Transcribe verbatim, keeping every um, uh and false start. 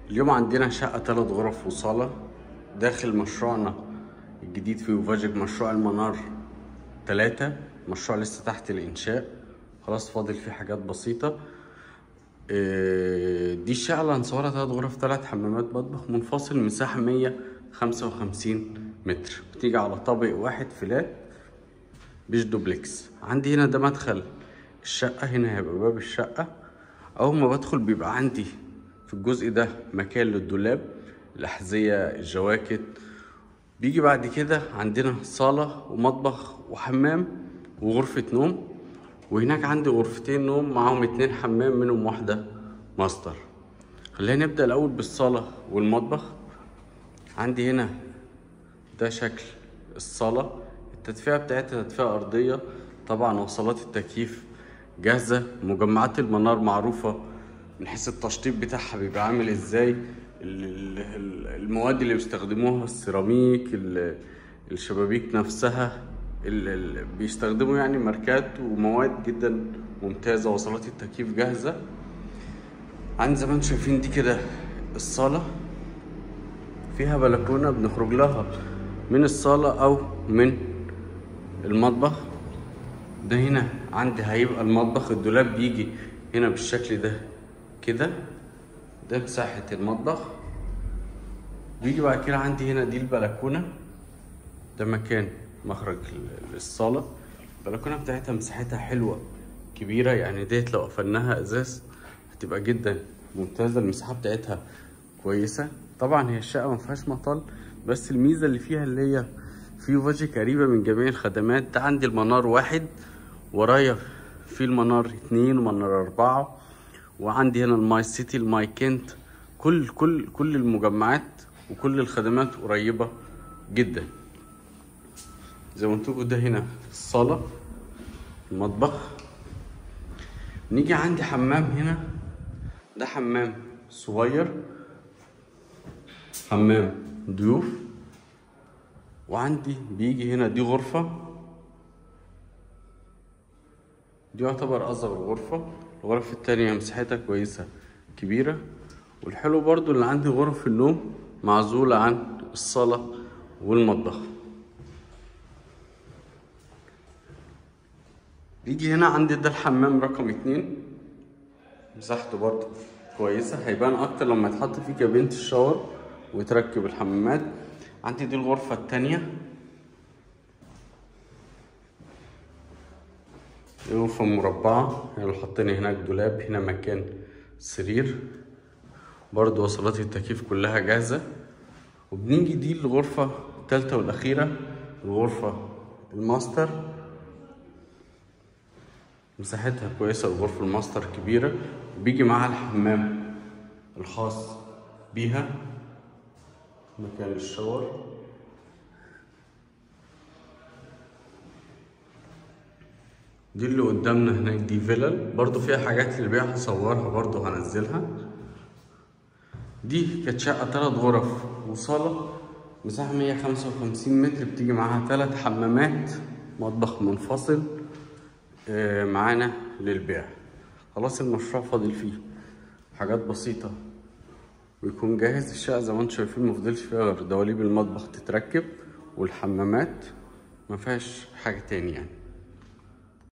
اليوم عندنا شقة تلات غرف وصالة داخل مشروعنا الجديد في وفاجك، مشروع المنار تلاتة. مشروع لسه تحت الإنشاء، خلاص فاضل فيه حاجات بسيطة. دي الشقة اللي هنصورها تلات غرف، تلات حمامات، مطبخ منفصل، مساحة مية خمسة وخمسين متر، بتيجي على طابق واحد فلات مش دوبلكس. عندي هنا ده مدخل الشقة، هنا هيبقى باب الشقة. أول ما بدخل بيبقى عندي في الجزء ده مكان للدولاب، الأحذية، الجواكت. بيجي بعد كده عندنا صالة ومطبخ وحمام وغرفة نوم، وهناك عندي غرفتين نوم معاهم اتنين حمام منهم واحدة ماستر. خلينا نبدأ الأول بالصالة والمطبخ. عندي هنا ده شكل الصالة، التدفئة بتاعتها تدفئة أرضية طبعا، وصلات التكييف جاهزة. مجمعات المنار معروفة من حيث التشطيب بتاعها بيبقى عامل ازاي، المواد اللي بيستخدموها، السيراميك، الشبابيك نفسها، بيستخدموا يعني ماركات ومواد جدا ممتازة. وصلات التكييف جاهزة. عندي زي ما انتم شايفين دي كده الصالة، فيها بلكونة بنخرج لها من الصالة أو من المطبخ. ده هنا عندي هيبقى المطبخ، الدولاب بيجي هنا بالشكل ده كده، ده مساحة المطبخ. بيجي بعد كده عندي هنا دي البلكونة، ده مكان مخرج الصالة. البلكونة بتاعتها مساحتها حلوة كبيرة، يعني ديت لو قفلناها ازاز هتبقى جدا ممتازة. المساحة بتاعتها كويسة. طبعا هي الشقة مفيهاش مطل، بس الميزة اللي فيها اللي هي في وفاجك قريبة من جميع الخدمات. ده عندي المنار واحد، ورايا في المنار اتنين ومنار أربعة، وعندي هنا الماي سيتي، الماي كنت، كل كل كل المجمعات وكل الخدمات قريبة جدا. زي ما قلت لكم ده هنا الصالة، المطبخ. نيجي عندي حمام هنا، ده حمام صغير، حمام ضيوف. وعندي بيجي هنا دي غرفة، دي يعتبر أصغر غرفة. الغرفة التانية مساحتها كويسة كبيرة. والحلو برضو اللي عندي غرف النوم معزولة عن الصالة والمطبخ. بيجي هنا عندي ده الحمام رقم اتنين، مساحته برضو كويسة، هيبان أكتر لما يتحط فيه كابينة الشاور ويتركب الحمامات. عندي دي الغرفة التانية، غرفة مربعة، يعني حاطين هناك دولاب، هنا مكان سرير برضو. وصلات التكييف كلها جاهزة. وبنيجي دي الغرفة التالتة والأخيرة، الغرفة الماستر. مساحتها كويسة، الغرفة الماستر كبيرة، بيجي معاها الحمام الخاص بيها، مكان الشاور. دي اللي قدامنا هناك دي فيلل، برضو فيها حاجات للبيع هصورها برضو هنزلها. دي كانت شقة تلات غرف وصالة، مساحة مية خمسة وخمسين متر، بتيجي معاها تلات حمامات، مطبخ منفصل معانا للبيع. خلاص المشروع فاضل فيه حاجات بسيطة ويكون جاهز. الشقة زي ما انتم شايفين مفضلش فيها غير دواليب المطبخ تتركب والحمامات، مفيهاش حاجة تاني يعني.